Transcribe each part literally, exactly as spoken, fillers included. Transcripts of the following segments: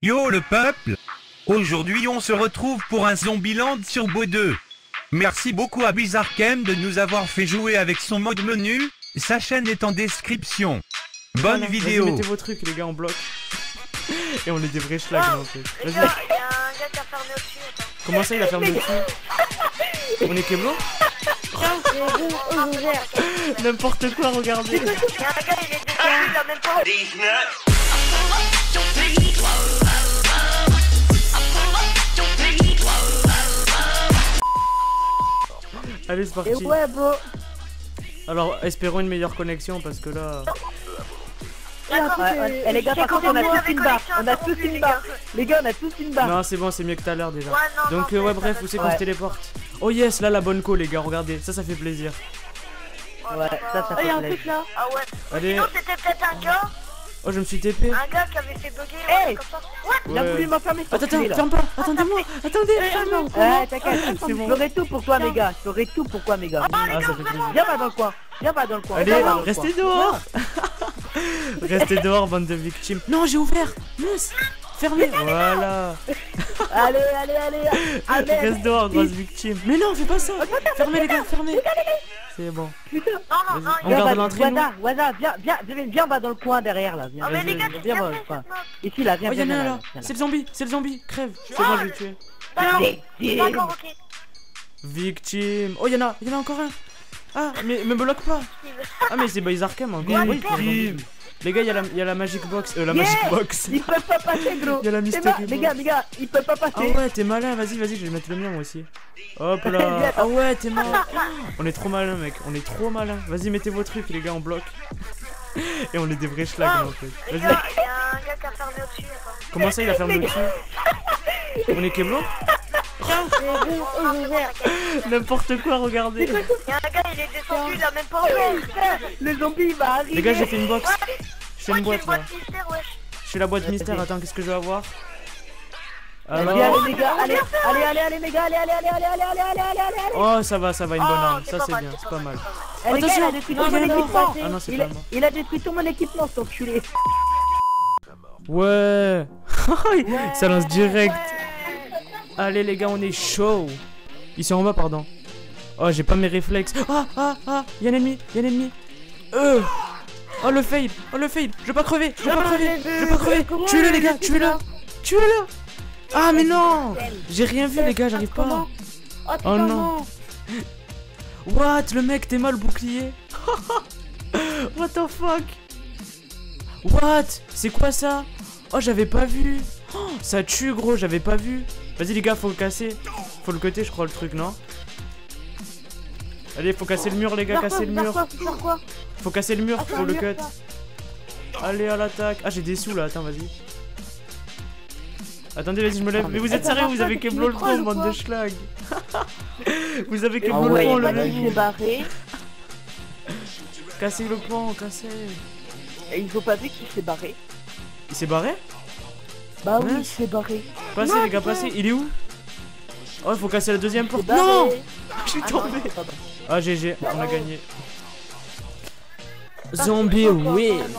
Yo le peuple! Aujourd'hui on se retrouve pour un Zombieland sur Bo deux. Merci beaucoup à Bizarchem de nous avoir fait jouer avec son mode menu, sa chaîne est en description. Bonne voilà, vidéo! mettez vos trucs les gars en bloc. Et on est des vrais schlags oh, en fait. Les gars, il y a un gars qui a fermé au-dessus, attends. Comment ça il a fermé au-dessus? On est Keblo? N'importe quoi, regardez. Il y a un gars, il est descendu, il a même pas... Allez c'est parti. Et ouais bro. Alors espérons une meilleure connexion parce que là... D'accord, Ouais, ouais. Et les gars, par contre, on a tous une barre. On a tous une barre. Les gars, on a tous une barre. Non c'est bon, c'est mieux que tout à l'heure déjà. Ouais, non, Donc non, euh, ouais ça bref, va, où c'est ça qu'on va. se téléporte? Oh yes, là la bonne co les gars, regardez, ça ça fait plaisir. Ouais, ça, ça Ah, fait y a un plaisir. truc là. Ah ouais. Allez. Sinon, c'était peut-être un gars, Oh je me suis T P. un gars qui avait fait bugger, Hey. ouais, comme ça. What? Il a Ouais. voulu m'enfermer sur Attends, attends, celui, là. ferme pas, attendez-moi, attendez, ferme. Ouais, t'inquiète, C'est je bon. ferai tout pour toi, mes gars. Je ferai tout pour toi, mes gars. Ah ça fait plaisir. Viens, va dans le coin. Viens, va dans le coin. Allez, Viens, va dans le restez coin. dehors. Restez dehors, bande de victimes. Non, j'ai ouvert. Mince. Fermé. Voilà. Allez, allez, allez. Allez. Reste dehors, grosse victime. Mais non, fais pas ça. Fermez les gars, fermez. C'est bon. Putain. Non, non, non, On il y a... garde Viens, l'entrée, nous. Waza, Waza, viens, viens, viens, viens, va dans le coin derrière, là. Viens, Ah mais Vas-y, les gars, viens, c'est viens bien dans le fait coin. cette map. Ici, là, viens, Oh, viens, y'en a un viens, là. viens, C'est le zombie, c'est le zombie. Crève. C'est bon, je vais le tuer. D'accord, d'accord, ok. Victime. Oh, y'en a, y'en a encore un. Ah, mais me bloque pas. Ah, mais c'est Bizarchem encore. Ouais, Oui, merde. victime. Les gars, il y, a la- y a la Magic Box. Euh, la Yeah. Magic Box. Ils peuvent pas passer, gros. Il y a la C'est Mystery ma- Box. Les gars, les gars, ils peuvent pas Ah passer. ouais, t'es malin, vas-y, vas-y, je vais mettre le mien moi aussi. Hop là. Ah ouais, t'es mort. On est trop malin, mec, on est trop malin. Vas-y, mettez vos trucs, les gars, en bloc. Et on est des vrais schlags en fait. Les Vas-y. gars, il y a un gars qui a fermé au-dessus, attends. Comment ça, il a fermé au-dessus? On est Keblo? N'importe quoi, regardez. Il y a un gars, il est descendu, il a même pas ouvert. Le zombie, il va arriver. Les gars, j'ai fait une box. Ouais. Je fais une Ouais, boîte c'est là. boîte mystère, wesh. Je fais la boîte mystère. Attends, qu'est-ce que je vais avoir? Allez, Alors. allez, les gars, allez, allez, allez, allez, les gars, allez, allez, allez, allez, allez, allez, allez, allez, allez, allez. Oh, ça va, ça va, une bonne Oh, arme. c'est Ça, pas c'est mal, bien, c'est c'est pas pas mal, mal. Eh, les gars, il a Attention. détruit Non, tout mon il y en a équipement. Ah non, c'est Il pas a- moi. Il a détruit tout mon équipement, cet enculé. Ouais. Ça lance direct. Ouais. Allez les gars, on est chaud. Ils sont en bas, pardon. Oh, j'ai pas mes réflexes. Ah, ah, ah, y'a un ennemi, y'a un ennemi. Euh. Oh le fail, oh le fail. Je veux pas crever, je veux pas crever, je veux pas crever. Tuez-le les gars, tuez-le. Tuez-le. Ah mais non. J'ai rien vu les gars, j'arrive pas. Comment? Oh, Oh putain, non. non. What, le mec, t'es mal bouclier. What the fuck. What? C'est quoi ça? Oh, j'avais pas vu. Oh, ça tue gros, j'avais pas vu. Vas-y les gars, faut le casser. Faut le cutter, je crois, le truc, non? Allez, faut casser le mur les gars, Faire casser quoi, le faire mur. quoi, faire quoi? Faut casser le mur, Ah, faut faire le mur, cut. ça. Allez à l'attaque. Ah, j'ai des sous là, attends, vas-y. Attendez, vas-y, je me lève. Mais vous êtes Eh, ça sérieux, marche vous pas, avez tu Keblo me le trolles fond, ou bande quoi? de schlag. Vous avez Ah Keblo le ouais, fond, il le a pas dit qu'il s'est barré. Cassez le pont, cassez. Et ils ont pas vu qu'il s'est barré. Il s'est barré? Bah oui, Ouais. il s'est barré. Passez Non, les gars, putain. passez. Il est où? Oh, il faut casser la deuxième Il porte. s'est barré. Non! Je suis Ah non, tombé. c'est pas bon. Ah, G G, on a gagné. Ah, Zombie encore, win. encore,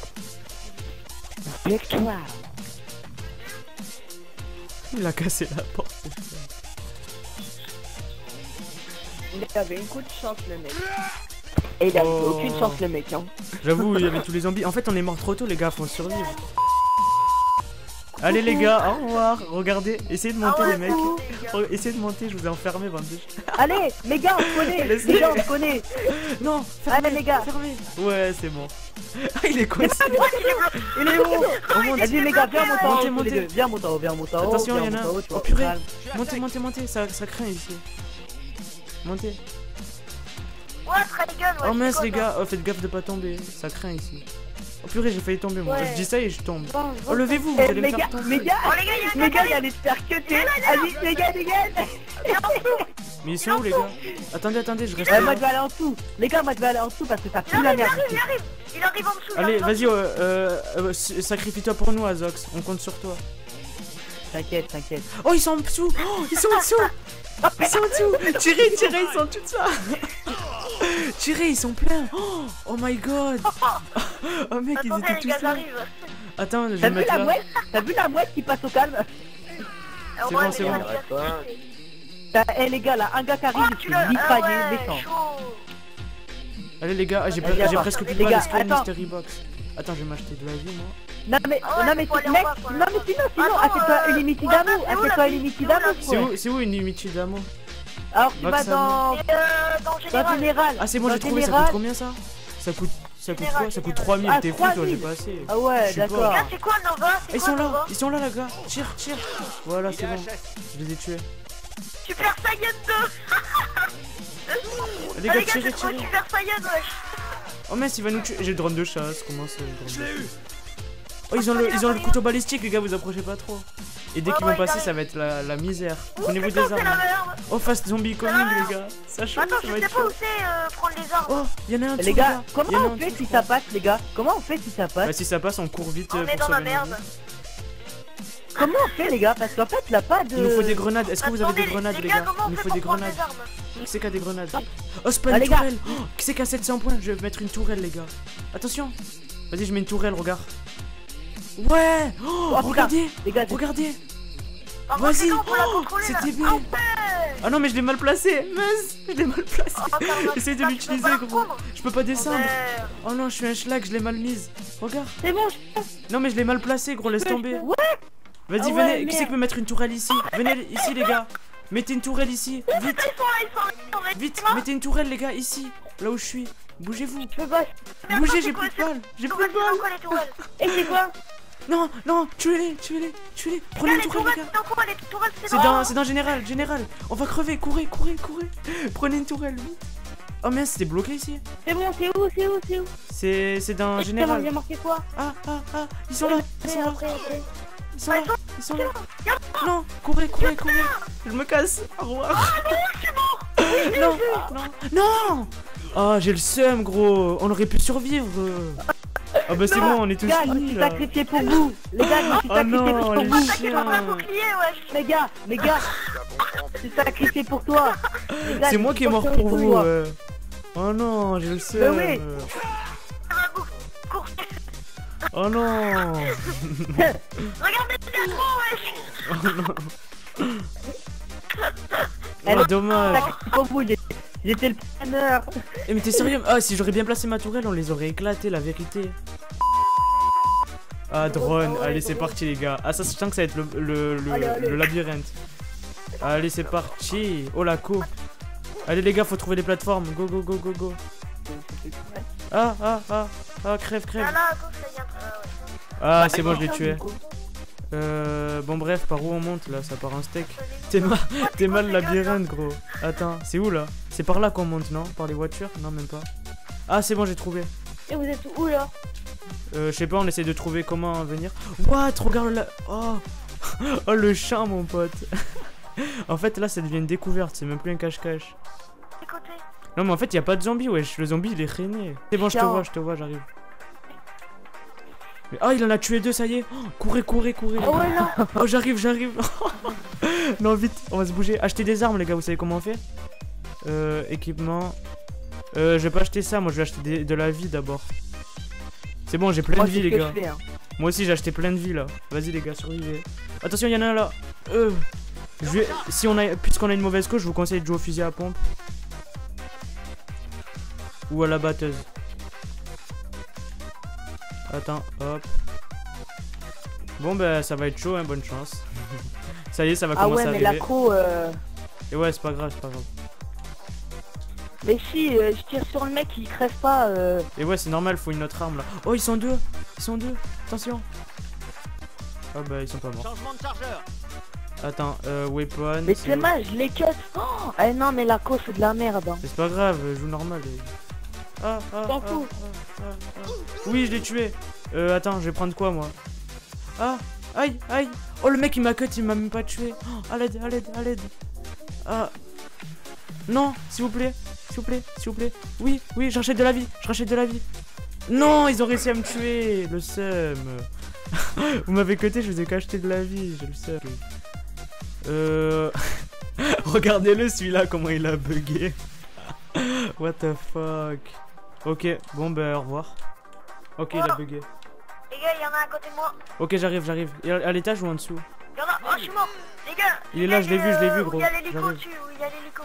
Victoire. Il a cassé la porte. Il avait une coup de chance, le mec. Et il a Oh. aucune chance, le mec, hein. J'avoue, il y avait tous les zombies. En fait, on est mort trop tôt, les gars, faut survivre. Allez, les gars, au revoir. Regardez, essayez de monter, Ah ouais, les mecs. coucou, les gars. Re- Essayez de monter, je vous ai enfermé, bande de... Allez, les gars, on se connaît. Laissez- Les gars, on se connaît. Non, fermez, Allez, les gars. fermez. Ouais, c'est bon. Ah, il est coincé. Il est où? Vas-y, les gars, viens monter en Montez, haut, tous les montez. deux. Viens monter en haut, viens monter en haut. Attention, viens il y en a monter un. en haut, tu Oh vois, purée. calme. Montez, montez, montez, ça, ça craint ici. Montez. Ouais, très gueule, ouais. Oh mince, c'est les quoi, gars, oh, faites gaffe de pas tomber. Ça craint ici. Oh purée, j'ai failli tomber, moi. Ouais. Je dis ça et je tombe. Bon, Oh, bon. levez-vous, vous Eh, allez me les faire gars, tomber. les gars, Oh, les gars, il y a un les gars, gars, il allait se faire cuter. Allez, les gars, les gars. Mais ils sont où, les gars? Attendez, attendez, je reste Ouais, là. moi je vais aller en dessous. Les gars, moi je vais aller en dessous parce que ça Il pue la arrive, il merde. arrive, il ici. arrive. Il arrive en dessous. il Allez, arrive en vas-y, euh, euh, euh, s- sacrifie-toi pour nous, Azox. On compte sur toi. T'inquiète, t'inquiète. Oh, ils sont en dessous. Oh, ils sont en dessous. Ils sont en dessous. Tirez, tirez, ils sont en dessous de ça. Tirez, ils sont pleins. Oh, oh my god. Oh mec, ils Attendez, étaient les tous gars, là. j'arrive. Attends, je vais T'as me vu mettre la là. mouette? T'as vu la mouette qui passe au calme? Ah C'est ouais, bon, c'est mais bon. il a bien fait. T'as- Eh les gars là, un gars qui arrive, Oh, il tu fait l'as. Ah mitrailler, ouais, méchant. chaud. Allez les gars, ah, j'ai Allez, j'ai attends, presque plus de les balles, gars, est-ce qu'il y a une attends. mystery box? Attends, je vais m'acheter de la vie moi. Non mais, Ah ouais, non mais, faut aller en mec, bas, faut aller non en mais bas. sinon, sinon, Attends, achète-toi euh, une Unity ouais, d'amour, c'est où, la achète-toi vie une Unity C'est où, la d'amour, vie C'est quoi. où, c'est où une Unity d'amour? Alors tu vas Vax dans, Et euh, dans dans général. général. Ah c'est bon, Dans j'ai trouvé, ça général. coûte combien ça? Ça coûte, ça coûte Général, quoi? Ça coûte général. trois mille, Ah, t'es fou trois toi, j'ai mille. pas assez. Ah Je ouais, suis pas. d'accord. Gars, c'est quoi Nova? C'est Ils quoi sont là, Nova? ils sont là les gars, tire, tire. Voilà, c'est bon, je les ai tués. Super Saiyan deux. Les Ah, gars, les gars, tirez, j'ai trouvé tirez. Super Saiyan, wesh. Oh mince, il va nous tuer. J'ai le drone de chasse, comment ça, le drone de chasse? Oh, ils ont le, ils ont le couteau balistique, les gars, vous approchez pas trop. Et dès Ouais, qu'ils ouais, vont passer, j'arrive. ça va être la, la misère. Ouh, Prenez-vous putain, des c'est la armes. merde. Oh, fast zombie coming, Ah. les gars. Ça chauffe, Attends, ça je va sais être pas où chaud. c'est euh, prendre les armes. Oh, il y en a un Les dessous, gars, Il y en comment a un on fait dessous, si je ça crois. passe les gars? Comment on fait si ça passe? Bah, si ça passe, on court vite On euh, est pour dans la sauver nos merde. vies. Comment on fait les gars? Parce qu'en fait là pas de... Il nous faut des grenades. Est-ce que vous avez Attendez, des grenades, les les gars, gars? comment on Il nous fait faut des pour prendre grenades. les armes? Qui c'est qui a des grenades? Oh, c'est pas Ah, une les gars. tourelle. Oh, qui c'est qui a sept cents points? Je vais mettre une tourelle, les gars. Attention. Vas-y, je mets une tourelle, regarde. Ouais. Oh, Oh, putain. regardez. Les gars, c'est- Regardez. Par Vas-y. contre, les gars, on peut la Oh, contrôler, là. c'était bien. Ah ouais. Ah non, mais je l'ai mal placé. Mince, je l'ai mal placé. Oh, putain, on va- Essaye de putain, tu peux l'utiliser, pas la gros. prendre. Je peux pas descendre. Ouais. Oh non, je suis un schlag, je l'ai mal mise. Regarde. C'est bon, je... Non, mais je l'ai mal placé, gros, laisse tomber. Ouais. Vas-y, Ah ouais, venez. Qui c'est merde. qui peut mettre une tourelle ici? Venez ici, les gars. Mettez une tourelle ici. Vite, Ils sont là, ils sont là, ils sont là. vite. Mettez une tourelle, les gars, ici. Là où je suis. Bougez-vous. Je peux pas... Bougez, j'ai plus de balles. J'ai plus de balles. Quoi, les tourelles? Et c'est quoi? Non, non, tuez-les, tuez-les, tuez-les. Prenez Gars, une les tourelle, les tourelles, gars. c'est dans quoi? Les tourelles, c'est C'est dans, c'est dans général, général. On va crever, courez, courez, courez. Prenez une tourelle, vite. Oh mince, c'était bloqué ici. C'est bon, c'est où? C'est où? C'est où? C'est, c'est dans Et putain, il y a général. marqué quoi? Ah, ah, ah. Ils sont là, ils sont là, Après, après. ils sont là, ils sont là. Non, courez, courez, courez. Je me casse. Au revoir. Non, non, non. Oh, j'ai le seum, gros. On aurait pu survivre. Ah bah c'est bon, on est tous Les gars, je me finis suis là. sacrifié pour vous. Les gars, je me suis Oh sacrifié non, pour les vous. T'inquiète, on a un chiens. bouclier, wesh. Les gars, les gars, je suis sacrifié pour toi. Les gars, C'est je moi me qui est suis mort sacrifié pour vous. toi. ouais. Oh non, j'ai le seum. oui. Un bouc- course. Oh non. Regardez le gros, wesh. Elle Oh est dommage. sacrifié pour vous. j'ai- J'étais le planeur. Eh mais t'es sérieux? Ah si j'aurais bien placé ma tourelle, on les aurait éclatés, la vérité. Ah drone, allez c'est parti les gars. Ah ça je sens que ça va être le, le, le, Allez, allez. le labyrinthe. Allez c'est parti. Oh la co. Allez les gars, faut trouver les plateformes. Go go go go go. Ah ah ah. Ah crève crève. Ah là, à gauche, là, il y a un truc. Ah, ouais. Ah c'est bon, je l'ai tué. Euh, bon bref, par où on monte là? Ça part en steak. T'es mal, t'es mal labyrinthe gros. Attends, c'est où là? C'est par là qu'on monte, non? Par les voitures? Non même pas. Ah c'est bon, j'ai trouvé. Et vous êtes où là? Euh, je sais pas, on essaie de trouver comment venir. What? Regarde là. Oh. Oh le champ mon pote. En fait là ça devient une découverte, c'est même plus un cache-cache. Du côté. Non mais en fait y a pas de zombie, wesh. Le zombie il est rené. C'est bon, je te Tiens. vois, je te vois, j'arrive. Mais- Ah il en a tué deux, ça y est. Oh, courez, courez, courez. Ah ouais là. Oh j'arrive, j'arrive. Non vite, on va se bouger. Achetez des armes les gars, vous savez comment on fait? Euh, équipement. Euh, je vais pas acheter ça, moi je vais acheter des- de la vie d'abord. C'est bon, j'ai plein Moi, de c'est vie ce les que gars. je fais, hein. Moi aussi j'ai acheté plein de vie là. Vas-y les gars, survivez. Attention, il y en a un là. Euh. Je vais... Si on a... Puisqu'on a une mauvaise cause, je vous conseille de jouer au fusil à pompe. Ou à la batteuse. Attends, hop. Bon bah ça va être chaud, hein, bonne chance. Ça y est, ça va Ah commencer ouais, à mais arriver. l'accro. Euh... Et ouais, c'est pas grave, c'est pas grave. Mais si, euh, je tire sur le mec, il crève pas. Euh... Et ouais, c'est normal, faut une autre arme là. Oh, ils sont deux. Ils sont deux. Attention. Ah bah ils sont pas morts. Changement de chargeur. Attends, euh, weapon. Mais c'est c'est où? mal, je les cut. Oh eh non, mais l'accro c'est de la merde. Hein. Mais c'est pas grave, joue normal. Et... Ah, ah, T'en ah, fous. ah, ah, ah. Oui, je l'ai tué. Euh, attends, je vais prendre quoi moi? Ah, aïe, aïe. Oh, le mec il m'a cut, il m'a même pas tué. Oh, à l'aide, à l'aide, à l'aide. Ah. Non, s'il vous plaît, s'il vous plaît, s'il vous plaît. Oui, oui, je rachète de la vie, je rachète de la vie. Non, ils ont réussi à me tuer, le seum. Vous m'avez cuté, je vous ai qu'acheté de la vie, j'ai le seum. Euh... Regardez-le celui-là, comment il a bugué. What the fuck. Ok, bon bah au revoir. Ok, il a bugué. Les gars, il y en a à côté de moi. Ok, j'arrive, j'arrive. Et À à l'étage ou en dessous? Il y en a. Oh, je suis mort. Les gars. Il les est là, gars, je l'ai vu, je l'ai euh, vu, où gros. Il y a l'hélico J'arrive. dessus, où il y a l'hélico.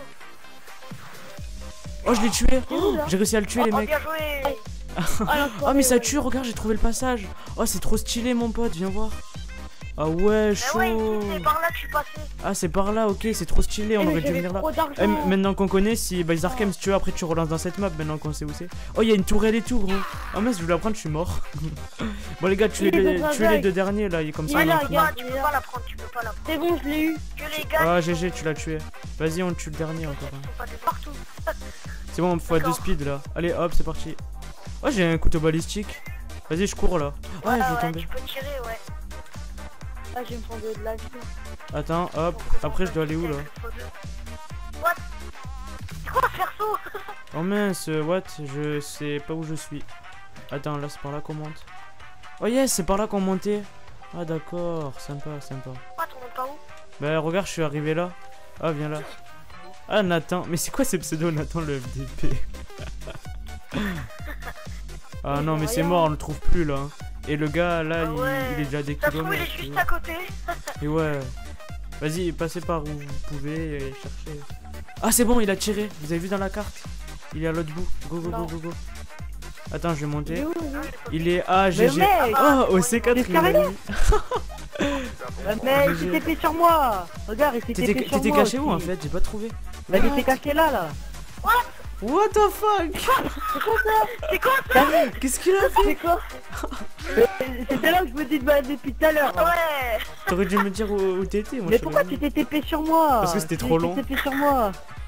Oh, je l'ai tué. où, là J'ai réussi à le tuer, Oh, les mecs. bien joué. Oh, mais ça tue, regarde, j'ai trouvé le passage. Oh, c'est trop stylé, mon pote, viens voir. Ah ouais, Mais ouais, chaud. ici, c'est par là que je suis passé. Ah, c'est par là, ok, c'est trop stylé, on aurait dû venir là. trop d'argent. Eh, m- maintenant qu'on connaît, si bah, Arkham, si tu veux, après tu relances dans cette map, maintenant qu'on sait où c'est. Oh, il y a une tourelle et tout, gros. Ah, mince, je voulais la prendre, je suis mort. Bon, les gars, tuez Il est les, dans un tuez les bac. deux derniers là, il est comme Il ça. est on là, en finit. regarde. Tu peux pas la prendre, tu peux pas la prendre. C'est bon, je l'ai eu. Que les gars. Ah, qui G G, sont- tu l'as tué. Vas-y, on tue le dernier qui encore. hein. sont pas de partout. C'est bon, on fois deux D'accord. speed là. Allez, hop, c'est parti. Oh, j'ai un couteau balistique. Vas-y, je cours là. Ah, Ouais, je vais ouais, tomber. tu peux tirer, ouais. Ah, je vais me prendre de la vie. Attends, hop. Après, je dois aller où là? What? C'est quoi ce perso? Oh mince, euh, what? Je sais pas où je suis. Attends, là, c'est par là qu'on monte. Oh yes, c'est par là qu'on montait. Ah d'accord, sympa, sympa. Quoi, ton nom pas où? Bah regarde, je suis arrivé là. Ah, viens là. Ah, Nathan. Mais c'est quoi ces pseudos, Nathan le F D P? Ah non, mais c'est mort, on le trouve plus là. hein. Et le gars là, Ah il, ouais. il est déjà à des Ça se trouve, il est kilomètres. juste à côté. Et ouais. Vas-y, passez par où vous pouvez et cherchez. Ah, c'est bon, il a tiré. Vous avez vu dans la carte? Il est à l'autre bout. Go, go, go, Non. go, go. Attends, je vais Il est monter. où, lui Il est A, G Mais G. mec, Oh, au C quatre, T'es il l'a sérieux mis. Ah, mais il G G. s'est TP sur moi. Regarde, il s'est T'étais TP sur moi. t'étais caché où aussi. en fait? J'ai pas trouvé. Bah, il était caché là, là. What the fuck? C'est quoi ça? T'as vu Qu'est-ce qu'il a fait? C'est quoi Mais C'était là que je me dis bah, depuis tout à l'heure. hein. Ouais. T'aurais dû me dire où, où t'étais, moi Mais je pourquoi savais tu t'es TP sur moi Parce que c'était Tu trop t'es long. TP sur moi.